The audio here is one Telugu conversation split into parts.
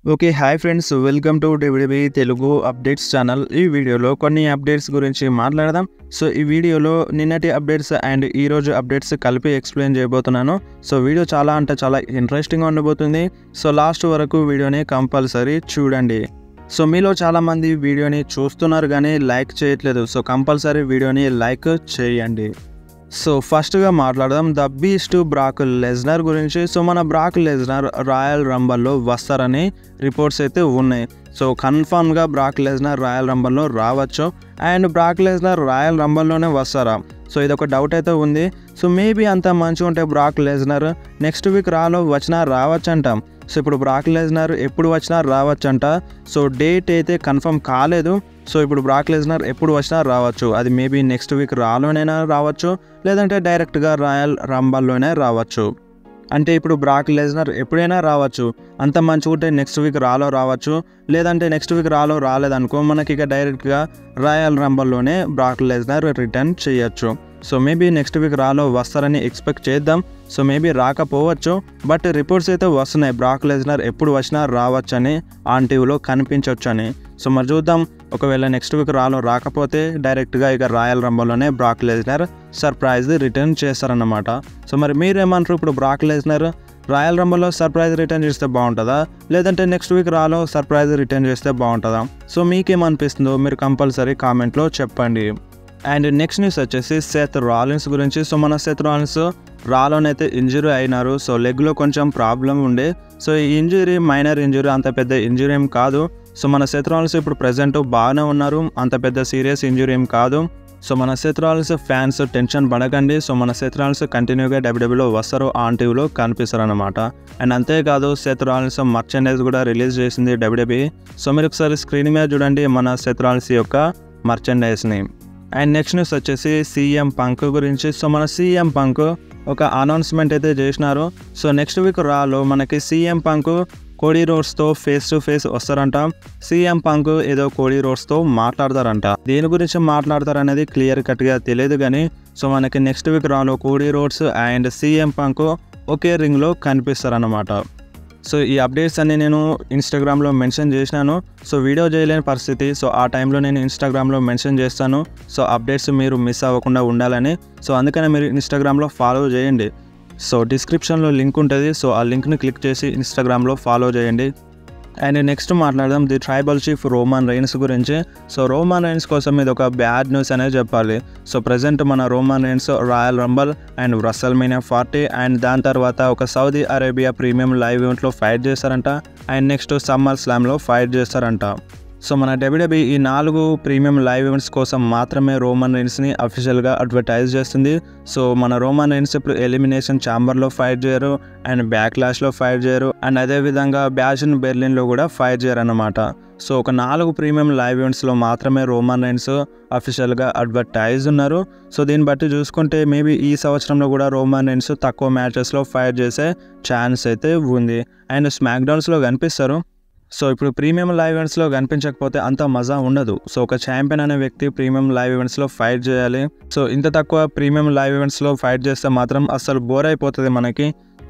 Okay. Hi friends. Welcome to WWE Telugu updates channel. ఈ వీడియోలో కొన్ని అప్డేట్స్ గురించి మాట్లాడదాం. సో ఈ వీడియోలో నిన్నటి అప్డేట్స్ అండ్ ఈరోజు అప్డేట్స్ కలిపి ఎక్స్ప్లెయిన్ చేయబోతున్నాను. సో వీడియో చాలా ఇంట్రెస్టింగ్గా ఉండబోతుంది. సో లాస్ట్ వరకు వీడియోని కంపల్సరీ చూడండి. సో మీలో చాలామంది వీడియోని చూస్తున్నారు కానీ లైక్ చేయట్లేదు. సో కంపల్సరీ వీడియోని లైక్ చేయండి. సో ఫస్ట్గా మాట్లాడదాం ద బీస్ట్ బ్రాక్ లెస్నర్ గురించి. సో మన బ్రాక్ లెస్నర్ రాయల్ రంబల్లో వస్తారని రిపోర్ట్స్ అయితే ఉన్నాయి. సో కన్ఫామ్గా బ్రాక్ లెస్నర్ రాయల్ రంబల్లో రావచ్చు అండ్ బ్రాక్ లెస్నర్ రాయల్ రంబల్లోనే వస్తారా? సో ఇదొక డౌట్ అయితే ఉంది. సో మేబీ అంత మంచిగా ఉంటే బ్రాక్ లెస్నర్ నెక్స్ట్ వీక్ వచ్చినా రావచ్చంట. సో ఇప్పుడు బ్రాక్ లెస్నర్ ఎప్పుడు వచ్చినా రావచ్చంట. సో డేట్ అయితే కన్ఫర్మ్ కాలేదు. సో ఇప్పుడు బ్రాక్ లెస్నర్ ఎప్పుడు వచ్చినా రావచ్చు. అది మేబీ నెక్స్ట్ వీక్ రాలోనైనా రావచ్చు, లేదంటే డైరెక్ట్గా రాయల్ రంబల్లోనే రావచ్చు. అంటే ఇప్పుడు బ్రాక్ లెస్నర్ ఎప్పుడైనా రావచ్చు. అంత మంచిగా ఉంటే నెక్స్ట్ వీక్ రావచ్చు, లేదంటే నెక్స్ట్ వీక్ రాలేదనుకో మనకి ఇక డైరెక్ట్గా రాయల్ రంబల్లోనే బ్రాక్ లెస్నర్ రిటర్న్ చేయొచ్చు. సో మేబీ నెక్స్ట్ వీక్ వస్తారని ఎక్స్పెక్ట్ చేద్దాం. సో మేబీ రాకపోవచ్చు, బట్ రిపోర్ట్స్ అయితే వస్తున్నాయి బ్రాక్ లెస్నర్ ఎప్పుడు వచ్చినా రావచ్చని, ఆన్ టీవీలో కనిపించవచ్చని. సో మరి చూద్దాం. ఒకవేళ నెక్స్ట్ వీక్ రాకపోతే డైరెక్ట్గా ఇక రాయల్ రంబల్లోనే బ్రాక్ లెస్నర్ సర్ప్రైజ్ రిటర్న్ చేస్తారన్నమాట. సో మరి మీరేమంటారు? ఇప్పుడు బ్రాక్ లెస్నర్ రాయల్ రంబల్లో సర్ప్రైజ్ రిటర్న్ చేస్తే బాగుంటుందా, లేదంటే నెక్స్ట్ వీక్ సర్ప్రైజ్ రిటర్న్ చేస్తే బాగుంటుందా? సో మీకేమనిపిస్తుందో మీరు కంపల్సరీ కామెంట్లో చెప్పండి. అండ్ నెక్స్ట్ న్యూస్ వచ్చేసి సెత్ రాలిన్స్ గురించి. సో మన సెత్ రాలిన్స్ రాలోనైతే ఇంజురీ అయినారు. సో లెగ్లో కొంచెం ప్రాబ్లం ఉండే. సో ఈ ఇంజురీ మైనర్ ఇంజురీ, అంత పెద్ద ఇంజురీ ఏం కాదు. సో మన సెత్ రాలిన్స్ ఇప్పుడు ప్రజెంట్ బాగానే ఉన్నారు, అంత పెద్ద సీరియస్ ఇంజురీ ఏం కాదు. సో మన సెత్ రాలిన్స్ ఫ్యాన్స్ టెన్షన్ పడకండి. సో మన సెత్ రాలిన్స్ కంటిన్యూగా డబ్ల్యూడబ్ల్యూలో వస్తారు, ఆన్ టీవీలో కనిపిస్తారు అనమాట. అండ్ అంతేకాదు సెత్ రాలిన్స్ మర్చెండైజ్ కూడా రిలీజ్ చేసింది డబ్ల్యూడబ్ల్యూఈ. సో మీరు ఒకసారి స్క్రీన్ మీద చూడండి మన సెత్ రాలిన్స్ యొక్క మర్చెండైజ్ని. అండ్ నెక్స్ట్ న్యూస్ వచ్చేసి సీఎం పంక్ గురించి. సో మన సీఎం పంక్ ఒక అనౌన్స్మెంట్ అయితే చేసినారు. సో నెక్స్ట్ వీక్ మనకి సీఎం పంక్ కోడీ రోడ్స్తో ఫేస్ టు ఫేస్ వస్తారంట. సీఎం పంక్ ఏదో కోడీ రోడ్స్తో మాట్లాడతారంట. దేని గురించి మాట్లాడతారనేది క్లియర్ కట్గా తెలియదు కానీ సో మనకి next week Cody Rhodes and CM Punk ఒకే రింగ్లో కనిపిస్తారన్నమాట. సో ఈ అప్డేట్స్ అన్ని నేను ఇన్స్టాగ్రామ్లో మెన్షన్ చేసినాను. సో వీడియో చేయలేని పరిస్థితి. సో ఆ టైంలో నేను ఇన్స్టాగ్రామ్లో మెన్షన్ చేస్తాను. సో అప్డేట్స్ మీరు మిస్ అవ్వకుండా ఉండాలని. సో అందుకనే మీరు ఇన్స్టాగ్రామ్లో ఫాలో చేయండి. సో డిస్క్రిప్షన్లో లింక్ ఉంటుంది. సో ఆ లింక్ని క్లిక్ చేసి ఇన్స్టాగ్రామ్లో ఫాలో చేయండి. అండ్ నెక్స్ట్ మాట్లాడదాం the tribal chief Roman Reigns గురించి. సో రోమన్ రైన్స్ కోసం ఇది ఒక బ్యాడ్ న్యూస్ అనేది చెప్పాలి. సో ప్రజెంట్ మన Roman Reigns royal rumble and WrestleMania 40 and దాని తర్వాత ఒక సౌదీ అరేబియా ప్రీమియం లైవ్ ఈవెంట్లో ఫైట్ చేస్తారంట. అండ్ నెక్స్ట్ సమ్మర్ స్లామ్లో ఫైట్ చేస్తారంట. సో మన డబ్ల్యూడబ్ల్యూఈ ఈ 4 ప్రీమియం లైవ్ ఈవెంట్స్ కోసం మాత్రమే రోమన్ రైన్స్ని అఫీషియల్గా అడ్వర్టైజ్ చేస్తుంది. సో మన రోమన్ రైన్స్ ఇప్పుడు ఎలిమినేషన్ ఛాంబర్లో ఫైట్ చేయరు, అండ్ బ్యాక్లాష్లో ఫైట్ చేయరు, అండ్ అదేవిధంగా బ్యాష్ ఇన్ బెర్లిన్లో కూడా ఫైట్ చేయరు అన్నమాట. సో ఒక 4 ప్రీమియం లైవ్ ఈవెంట్స్లో మాత్రమే రోమన్ రైన్స్ అఫీషియల్గా అడ్వర్టైజ్ ఉన్నారు. సో దీన్ని బట్టి చూసుకుంటే మేబీ ఈ సంవత్సరంలో కూడా రోమన్ రైన్స్ తక్కువ మ్యాచెస్లో ఫైట్ చేసే ఛాన్స్ అయితే ఉంది. అండ్ స్మాక్ డౌన్స్లో కనిపిస్తారు. సో ఇప్పుడు ప్రీమియం లైవ్ ఈవెంట్స్లో కనిపించకపోతే అంత మజా ఉండదు. సో ఒక ఛాంపియన్ అనే వ్యక్తి ప్రీమియం లైవ్ ఈవెంట్స్లో ఫైట్ చేయాలి. సో ఇంత తక్కువ ప్రీమియం లైవ్ ఈవెంట్స్లో ఫైట్ చేస్తే మాత్రం అస్సలు బోర్ అయిపోతుంది మనకి.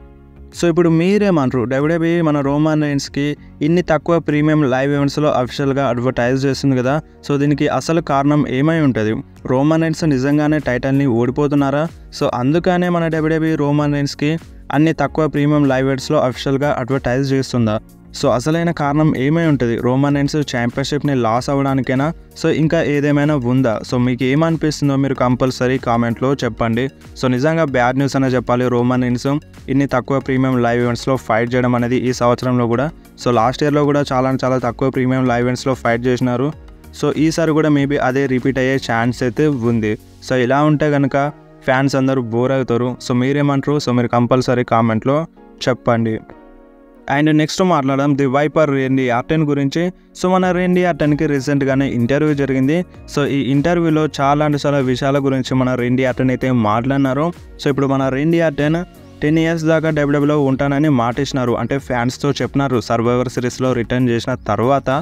సో ఇప్పుడు మీరేమంటారు? డబ్ల్యూడబ్ల్యూఈ మన రోమన్ రైన్స్కి ఇన్ని తక్కువ ప్రీమియం లైవ్ ఈవెంట్స్లో అఫీషియల్గా అడ్వర్టైజ్ చేస్తుంది కదా. సో దీనికి అసలు కారణం ఏమై ఉంటుంది? రోమన్ రైన్స్ నిజంగానే టైటిల్ని ఓడిపోతున్నారా? సో అందుకనే మన డబ్ల్యూడబ్ల్యూఈ రోమన్ రైన్స్కి అన్ని తక్కువ ప్రీమియం లైవ్ ఈవెంట్స్లో అఫీషియల్గా అడ్వర్టైజ్ చేస్తుందా? సో అసలైన కారణం ఏమై ఉంటుంది? రోమన్ రైన్స్ ఛాంపియన్షిప్ని లాస్ అవ్వడానికైనా? సో ఇంకా ఏదేమైనా ఉందా? సో మీకు ఏమనిపిస్తుందో మీరు కంపల్సరీ కామెంట్లో చెప్పండి. సో నిజంగా బ్యాడ్ న్యూస్ అనే చెప్పాలి. రోమన్ రైన్స్ ఇన్ని తక్కువ ప్రీమియం లైవ్ ఈవెంట్స్లో ఫైట్ చేయడం అనేది ఈ సంవత్సరంలో కూడా. సో లాస్ట్ ఇయర్లో కూడా చాలా తక్కువ ప్రీమియం లైవ్ ఈవెంట్స్లో ఫైట్ చేసినారు. సో ఈసారి కూడా మేబీ అదే రిపీట్ అయ్యే ఛాన్స్ అయితే ఉంది. సో ఇలా ఉంటే కనుక ఫ్యాన్స్ అందరూ బోర్ అవుతారు. సో మీరేమంటారు? సో మీరు కంపల్సరీ కామెంట్లో చెప్పండి. అండ్ నెక్స్ట్ మాట్లాడదాం ది వైపర్ రేండీ ఆర్టన్ గురించి. సో మన రేండీ ఆర్టన్కి రీసెంట్గానే ఇంటర్వ్యూ జరిగింది. సో ఈ ఇంటర్వ్యూలో చాలా విషయాల గురించి మన రేండీ ఆర్టన్ అయితే మాట్లాడినారు. సో ఇప్పుడు మన రేండీ ఆర్టన్ 10 years దాకా డబ్ల్యూడబ్ల్యూలో ఉంటానని మాటిచ్చినారు. అంటే ఫ్యాన్స్తో చెప్పినారు. సర్వైవర్ సిరీస్లో రిటర్న్ చేసిన తర్వాత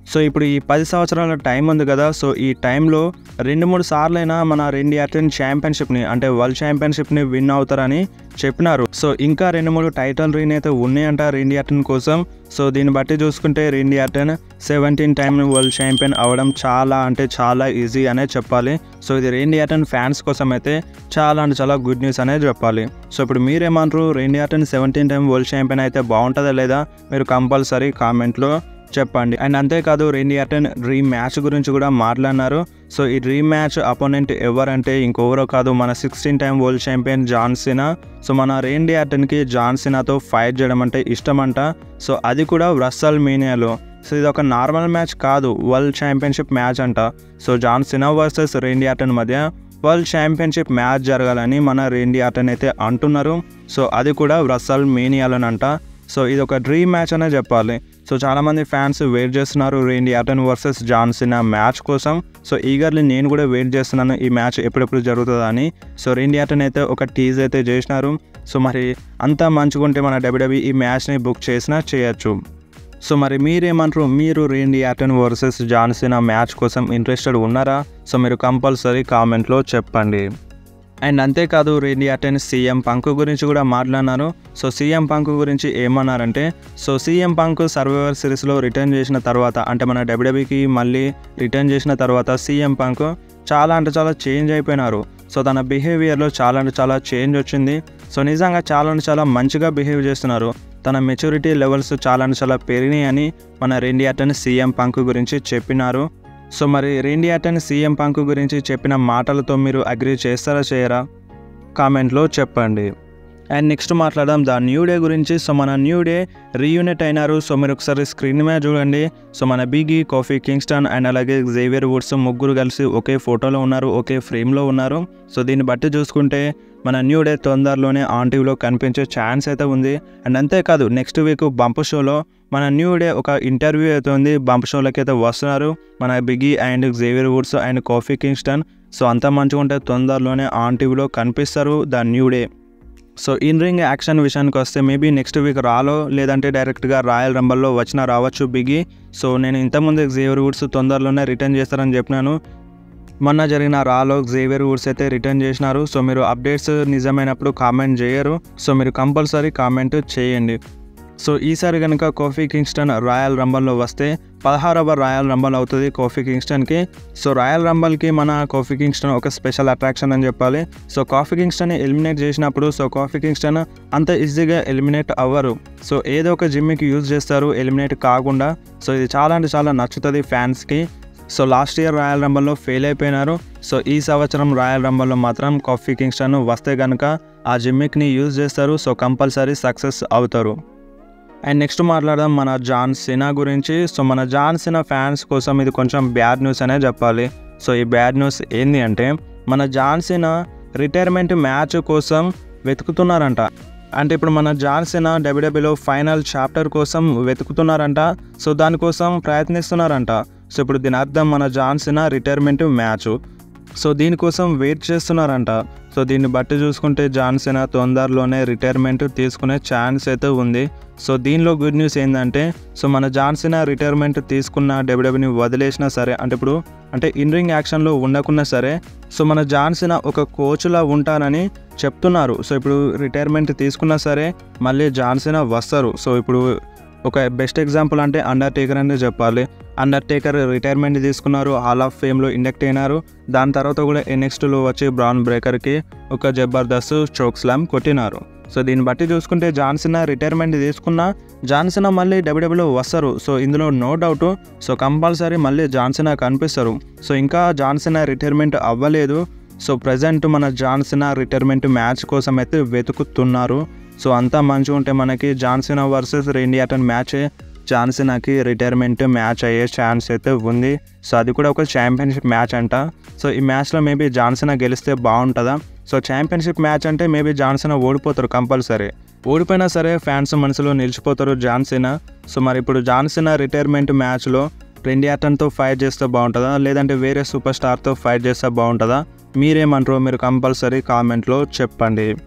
సో ఇప్పుడు ఈ 10 సంవత్సరాల టైం ఉంది కదా, సో ఈ టైంలో 2-3 సార్లైనా మన రిండి ఆర్టన్ ఛాంపియన్షిప్ని అంటే వరల్డ్ ఛాంపియన్షిప్ని విన్ అవుతారని చెప్పినారు. సో ఇంకా 2-3 టైటిల్ రీన్ అయితే ఉన్నాయంట రిండి ఆర్టన్ కోసం. సో దీన్ని బట్టి చూసుకుంటే Randy Orton 17 time world champion అవ్వడం చాలా అంటే చాలా ఈజీ అనే చెప్పాలి. సో ఇది రిండి ఆర్టన్ ఫ్యాన్స్ కోసం అయితే చాలా అంటే చాలా గుడ్ న్యూస్ అనేది చెప్పాలి. సో ఇప్పుడు మీరేమంటారు, Randy Orton 17 time world champion అయితే బాగుంటుందా లేదా? మీరు కంపల్సరీ కామెంట్లో చెప్పండి. అండ్ అంతేకాదు రిండి ఆర్టన్ డ్రీమ్ మ్యాచ్ గురించి కూడా మాట్లాడినారు. సో ఈ డ్రీమ్ మ్యాచ్ అపోనెంట్ ఎవరంటే ఇంకెవరో కాదు, మన 16 time world champion John Cena. So మన రిండి ఆర్టన్కి జాన్ సినాతో ఫైట్ చేయడం అంటే ఇష్టమంట. సో అది కూడా రస్సల్ మీనియాలో. సో ఇది ఒక నార్మల్ మ్యాచ్ కాదు, వరల్డ్ ఛాంపియన్షిప్ మ్యాచ్ అంట. So John Cena versus Randy Orton మధ్య వరల్డ్ ఛాంపియన్షిప్ మ్యాచ్ జరగాలని మన రిండి ఆర్టన్ అయితే అంటున్నారు. సో అది కూడా రస్సల్ మీనియాలోనంట. సో ఇది ఒక డ్రీమ్ మ్యాచ్ అనే చెప్పాలి. సో చాలామంది ఫ్యాన్స్ వెయిట్ చేస్తున్నారు Randy Orton versus John Cena match కోసం. సో ఈగర్లీ నేను కూడా వెయిట్ చేస్తున్నాను ఈ మ్యాచ్ ఎప్పుడెప్పుడు జరుగుతుందా అని. సో రిండి ఆర్టన్ అయితే ఒక టీజ్ అయితే చేసినారు. సో మరి అంతా మంచిగా ఉంటే మన WWE ఈ మ్యాచ్ని బుక్ చేసినా చేయొచ్చు. సో మరి మీరేమంటారు, మీరు Randy Orton versus John Cena match కోసం ఇంట్రెస్టెడ్ ఉన్నారా? సో మీరు కంపల్సరీ కామెంట్లో చెప్పండి. అండ్ అంతేకాదు రిండి ఆర్టన్ సీఎం పంక్ గురించి కూడా మాట్లాడినారు. సో సీఎం పంక్ గురించి ఏమన్నారంటే, సో సీఎం పంక్ సర్వైవర్ సిరీస్లో రిటర్న్ చేసిన తర్వాత అంటే మన WWEకి మళ్ళీ రిటర్న్ చేసిన తర్వాత సీఎం పంక్ చాలా అంటే చాలా చేంజ్ అయిపోయినారు. సో తన బిహేవియర్లో చాలా అంటే చాలా చేంజ్ వచ్చింది. సో నిజంగా చాలా అంటే చాలా మంచిగా బిహేవ్ చేస్తున్నారు. తన మెచ్యూరిటీ లెవెల్స్ చాలా అంటే చాలా పెరిగినాయి అని మన రిండి ఆర్టన్ సీఎం పంక్ గురించి చెప్పినారు. సో మరి రిండి ఆర్టన్ సీఎం పంక్ గురించి చెప్పిన మాటలతో మీరు అగ్రీ చేస్తారా చేయరా? కామెంట్లో చెప్పండి. అండ్ నెక్స్ట్ మాట్లాడదాం ద న్యూ డే గురించి. సో మన న్యూ డే రీయూనిట్ అయినారు. సో మీరు ఒకసారి స్క్రీన్ మీద చూడండి. సో మన బిగ్గీ, కోఫీ కింగ్స్టన్ అండ్ అలాగే జేవియర్ వుడ్స్ ముగ్గురు కలిసి ఒకే ఫోటోలో ఉన్నారు, ఒకే ఫ్రేమ్లో ఉన్నారు. సో దీన్ని బట్టి చూసుకుంటే మన న్యూ డే తొందరలోనే ఆన్ టీవీలో కనిపించే ఛాన్స్ అయితే ఉంది. అండ్ అంతేకాదు నెక్స్ట్ వీక్ బంప్ షోలో మన న్యూ డే ఒక ఇంటర్వ్యూ అయితే ఉంది. బంప్ షోలోకి అయితే వస్తున్నారు మన Biggie and Xavier Woods and Kofi Kingston. So అంతా మంచిగా ఉంటే తొందరలోనే ఆన్ టీవీలో కనిపిస్తారు the new day. So in ring action విషయానికి వస్తే మేబీ నెక్స్ట్ వీక్ రాలో లేదంటే డైరెక్ట్గా రాయల్ రంబల్లో వచ్చినా రావచ్చు బిగ్గీ. సో నేను ఇంతకుముందు జేవియర్ వుడ్స్ తొందరలోనే రిటర్న్ చేస్తారని చెప్పినాను. మొన్న జరిగిన రాలో జేవియర్ వుడ్స్ అయితే రిటర్న్ చేసినారు. సో మీరు అప్డేట్స్ నిజమైనప్పుడు కామెంట్ చేయరు. సో మీరు కంపల్సరీ కామెంట్ చేయండి. సో ఈసారి కనుక కోఫీ కింగ్స్టన్ రాయల్ రంబల్లో వస్తే 16వ రాయల్ రంబల్ అవుతుంది కోఫీ కింగ్స్టన్కి. సో రాయల్ రంబల్కి మన కోఫీ కింగ్స్టన్ ఒక స్పెషల్ అట్రాక్షన్ అని చెప్పాలి. సో కోఫీ కింగ్స్టన్ని ఎలిమినేట్ చేసినప్పుడు సో కోఫీ కింగ్స్టన్ అంత ఈజీగా ఎలిమినేట్ అవ్వరు. సో ఏదో ఒక జిమ్మికి యూజ్ చేస్తారు ఎలిమినేట్ కాకుండా. సో ఇది చాలా అంటే చాలా నచ్చుతుంది ఫ్యాన్స్కి. సో లాస్ట్ ఇయర్ రాయల్ రంబల్లో ఫెయిల్ అయిపోయినారు. సో ఈ సంవత్సరం రాయల్ రంబల్లో మాత్రం కోఫీ కింగ్స్టన్ వస్తే కనుక ఆ జిమ్మిక్ని యూజ్ చేస్తారు. సో కంపల్సరీ సక్సెస్ అవుతారు. అండ్ నెక్స్ట్ మాట్లాడదాం మన జాన్ సినా గురించి. సో మన జాన్ సినా ఫ్యాన్స్ కోసం ఇది కొంచెం బ్యాడ్ న్యూస్ అనే చెప్పాలి. సో ఈ బ్యాడ్ న్యూస్ ఏంది అంటే, మన జాన్ సినా రిటైర్మెంట్ మ్యాచ్ కోసం వెతుకుతున్నారంట. అంటే ఇప్పుడు మన జాన్ సినా WWEలో ఫైనల్ చాప్టర్ కోసం వెతుకుతున్నారంట. సో దానికోసం ప్రయత్నిస్తున్నారంట. సో ఇప్పుడు దీని అర్థం మన John Cena retirement match. So దీనికోసం వెయిట్ చేస్తున్నారంట. సో దీన్ని బట్టి చూసుకుంటే జాన్ సినా తొందరలోనే రిటైర్మెంట్ తీసుకునే ఛాన్స్ అయితే ఉంది. సో దీనిలో గుడ్ న్యూస్ ఏంటంటే, సో మన జాన్ సినా రిటైర్మెంట్ తీసుకున్న WWEని వదిలేసినా సరే, అంటే ఇన్ రింగ్ యాక్షన్లో ఉండకున్నా సరే, సో మన జాన్ సినా ఒక కోచ్లా ఉంటానని చెప్తున్నారు. సో ఇప్పుడు రిటైర్మెంట్ తీసుకున్నా సరే మళ్ళీ జాన్ సినా వస్తారు. సో ఇప్పుడు ఒక బెస్ట్ ఎగ్జాంపుల్ అంటే అండర్టేకర్ అనే చెప్పాలి. అండర్టేకర్ రిటైర్మెంట్ తీసుకున్నారు, హాల్ ఆఫ్ ఫేమ్లో ఇండక్ట్ అయినారు. దాని తర్వాత కూడా NXTలో వచ్చి బ్రాన్ బ్రేకర్కి ఒక జబర్దస్త్ చోక్ స్లామ్ కొట్టినారు. సో దీన్ని బట్టి చూసుకుంటే జాన్ సినా రిటైర్మెంట్ తీసుకున్నా జాన్ సినా మళ్ళీ WWEలో వస్తారు. సో ఇందులో నో డౌట్. సో కంపల్సరీ మళ్ళీ జాన్ సినా కనిపిస్తారు. సో ఇంకా జాన్ సినా రిటైర్మెంట్ అవ్వలేదు. సో ప్రజెంట్ మన జాన్ సినా రిటైర్మెంట్ మ్యాచ్ కోసం అయితే వెతుకుతున్నారు. సో అంతా మంచిగా ఉంటే మనకి John Cena versus Randy Orton match John సినాకి రిటైర్మెంట్ మ్యాచ్ అయ్యే ఛాన్స్ అయితే ఉంది. సో అది కూడా ఒక ఛాంపియన్షిప్ మ్యాచ్ అంట. సో ఈ మ్యాచ్లో మేబీ జాన్ సినా గెలిస్తే బాగుంటుందా? సో ఛాంపియన్షిప్ మ్యాచ్ అంటే మేబీ జాన్ సినా ఓడిపోతారు కంపల్సరీ. ఓడిపోయినా సరే ఫ్యాన్స్ మనసులో నిలిచిపోతారు జాన్ సినా. సో మరి ఇప్పుడు జాన్ సినా రిటైర్మెంట్ మ్యాచ్లో రిండి ఆర్టన్తో ఫైట్ చేస్తే బాగుంటుందా లేదంటే వేరే సూపర్ స్టార్తో ఫైట్ చేస్తే బాగుంటుందా? మీరేమంటారో మీరు కంపల్సరీ కామెంట్లో చెప్పండి.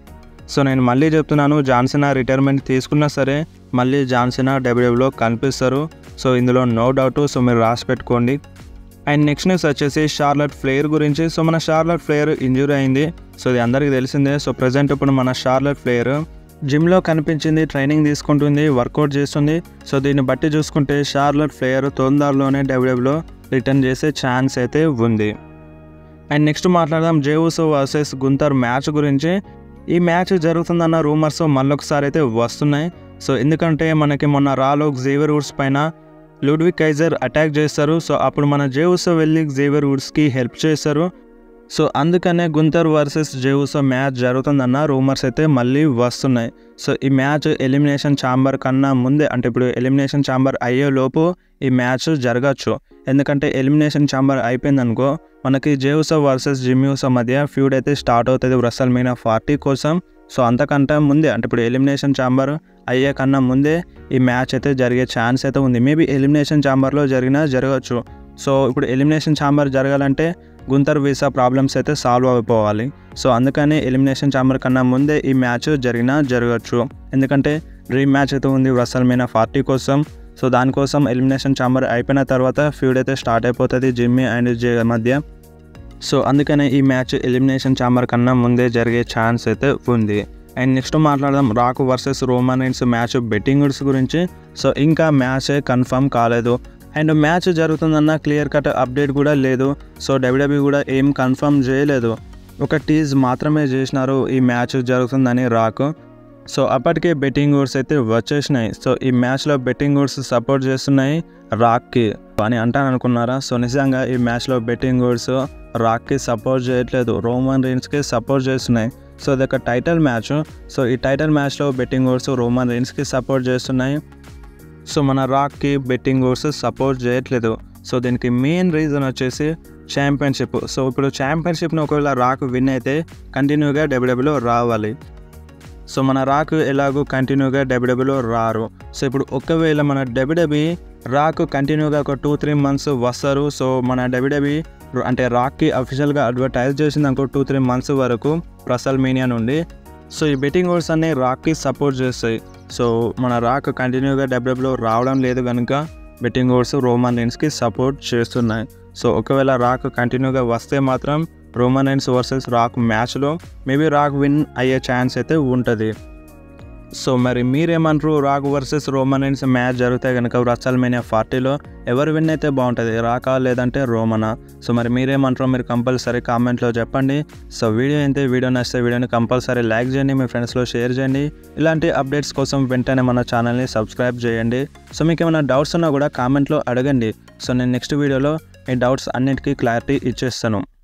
సో నేను మళ్ళీ చెప్తున్నాను, జాన్ సీనా రిటైర్మెంట్ తీసుకున్నా సరే మళ్ళీ జాన్ సీనా డబ్ల్యూడబ్ల్యూలో కనిపిస్తారు. సో ఇందులో నో డౌట్. సో మీరు రాసి పెట్టుకోండి. అండ్ నెక్స్ట్ న్యూస్ వచ్చేసి షార్లట్ ఫ్లేర్ గురించి. సో మన షార్లట్ ఫ్లేర్ ఇంజూరీ అయింది. సో ఇది అందరికీ తెలిసిందే. సో ప్రజెంట్ ఇప్పుడు మన షార్లట్ ఫ్లేర్ జిమ్లో కనిపించింది, ట్రైనింగ్ తీసుకుంటుంది, వర్కౌట్ చేస్తుంది. సో దీన్ని బట్టి చూసుకుంటే షార్లట్ ఫ్లేర్ తొందరలోనే డబ్ల్యూడబ్ల్యూలో రిటర్న్ చేసే ఛాన్స్ అయితే ఉంది. అండ్ నెక్స్ట్ మాట్లాడదాం జే ఉసో వర్సెస్ గుంతర్ మ్యాచ్ గురించి. ఈ మ్యాచ్ జరుగుతుందన్న రూమర్స్ మళ్ళొకసారి అయితే వస్తున్నాయి. సో ఎందుకంటే మనకి మొన్న రాలో జేవియర్ వుడ్స్ పైన లుడ్విగ్ కైజర్ అటాక్ చేస్తారు. సో అప్పుడు మన జే ఉసో వెళ్ళి జేవియర్ వుడ్స్కి హెల్ప్ చేస్తారు. సో అందుకనే Gunther versus Jey Uso match జరుగుతుందన్న రూమర్స్ అయితే మళ్ళీ వస్తున్నాయి. సో ఈ మ్యాచ్ ఎలిమినేషన్ ఛాంబర్ కన్నా ముందే, అంటే ఇప్పుడు ఎలిమినేషన్ ఛాంబర్ అయ్యేలోపు ఈ మ్యాచ్ జరగచ్చు. ఎందుకంటే ఎలిమినేషన్ ఛాంబర్ అయిపోయిందనుకో మనకి జే ఉసో వర్సెస్ జిమ్మీ ఉసో మధ్య ఫ్యూడ్ అయితే స్టార్ట్ అవుతుంది WrestleMania 40 కోసం. సో అంతకంటే ముందే, అంటే ఇప్పుడు ఎలిమినేషన్ ఛాంబర్ అయ్యే కన్నా ముందే ఈ మ్యాచ్ అయితే జరిగే ఛాన్స్ అయితే ఉంది. మేబీ ఎలిమినేషన్ ఛాంబర్లో జరగచ్చు. సో ఇప్పుడు ఎలిమినేషన్ ఛాంబర్ జరగాలంటే గుంతర్ వీసా ప్రాబ్లమ్స్ అయితే సాల్వ్ అయిపోవాలి. సో అందుకని ఎలిమినేషన్ ఛాంబర్ కన్నా ముందే ఈ మ్యాచ్ జరగచ్చు. ఎందుకంటే డ్రీమ్ మ్యాచ్ అయితే ఉంది WrestleMania 40 కోసం. సో దానికోసం ఎలిమినేషన్ ఛాంబర్ అయిపోయిన తర్వాత ఫ్యూడ్ అయితే స్టార్ట్ అయిపోతుంది జిమ్మీ అండ్ జే మధ్య. సో అందుకనే ఈ మ్యాచ్ ఎలిమినేషన్ ఛాంబర్ కన్నా ముందే జరిగే ఛాన్స్ అయితే ఉంది. అండ్ నెక్స్ట్ మాట్లాడదాం Rock versus Roman Reigns match bettings గురించి. సో ఇంకా మ్యాచ్ కన్ఫర్మ్ కాలేదు. అండ్ మ్యాచ్ జరుగుతుందన్న క్లియర్ కట్ అప్డేట్ కూడా లేదు. సో డబ్ల్యూడబ్ల్యూ కూడా ఏం కన్ఫర్మ్ చేయలేదు, ఒక టీజ్ మాత్రమే చేసినారు ఈ మ్యాచ్ జరుగుతుందని రాక్. సో అప్పటికే బెట్టింగ్ వర్డ్స్ అయితే వచ్చేసినాయి. సో ఈ మ్యాచ్లో బెట్టింగ్ వర్డ్స్ సపోర్ట్ చేస్తున్నాయి రాక్కి అని అంటాను అనుకున్నారా? సో నిజంగా ఈ మ్యాచ్లో బెట్టింగ్ వర్డ్స్ రాక్కి సపోర్ట్ చేయట్లేదు, రోమన్ రైన్స్కి సపోర్ట్ చేస్తున్నాయి. సో ఇది ఒక టైటిల్ మ్యాచ్. సో ఈ టైటిల్ మ్యాచ్లో బెట్టింగ్ వర్డ్స్ రోమన్ రైన్స్కి సపోర్ట్ చేస్తున్నాయి. సో మన రాక్కి బెట్టింగ్ వర్డ్స్ సపోర్ట్ చేయట్లేదు. సో దీనికి మెయిన్ రీజన్ వచ్చేసి ఛాంపియన్షిప్. సో ఇప్పుడు ఛాంపియన్షిప్ని ఒకవేళ రాక్ విన్ అయితే కంటిన్యూగా డబ్ల్యూడబ్ల్యూలో రావాలి. సో మన రాక్ ఎలాగో కంటిన్యూగా డబ్ల్యూడబ్ల్యూలో రారు. సో ఇప్పుడు ఒకవేళ మన డబ్ల్యూడబ్ల్యూ రాక్ కంటిన్యూగా ఒక 2-3 months వస్తారు. సో మన డబ్ల్యూడబ్ల్యూ అంటే రాక్కి అఫీషియల్గా అడ్వర్టైజ్ చేసింది అనుకో 2-3 months వరకు WrestleMania నుండి. సో ఈ బెట్టింగ్ వర్డ్స్ అన్నీ రాక్కి సపోర్ట్ చేస్తాయి. సో మన రాక్ కంటిన్యూగా డబ్ల్యూడబ్ల్యూలో రావడం లేదు కనుక బెట్టింగ్ వర్డ్స్ రోమన్ రైన్స్కి సపోర్ట్ చేస్తున్నాయి. సో ఒకవేళ రాక్ కంటిన్యూగా వస్తే మాత్రం రోమన్ రైన్స్ వర్సెస్ రాక్ మ్యాచ్లో మేబీ రాక్ విన్ అయ్యే ఛాన్స్ అయితే ఉంటుంది. సో మరి మీరేమంటారు? Rock versus Roman Reigns match జరిగితే కనుక WrestleMania 40లో ఎవరు విన్ అయితే బాగుంటుంది, రాకా లేదంటే రోమనా? సో మరి మీరేమంటారో మీరు కంపల్సరీ కామెంట్లో చెప్పండి. సో వీడియో నచ్చితే వీడియోని కంపల్సరీ లైక్ చేయండి, మీ ఫ్రెండ్స్లో షేర్ చేయండి. ఇలాంటి అప్డేట్స్ కోసం వెంటనే మన ఛానల్ని సబ్స్క్రైబ్ చేయండి. సో మీకు ఏమైనా డౌట్స్ ఉన్నా కూడా కామెంట్లో అడగండి. సో నేను నెక్స్ట్ వీడియోలో మీ డౌట్స్ అన్నిటికీ క్లారిటీ ఇచ్చేస్తాను.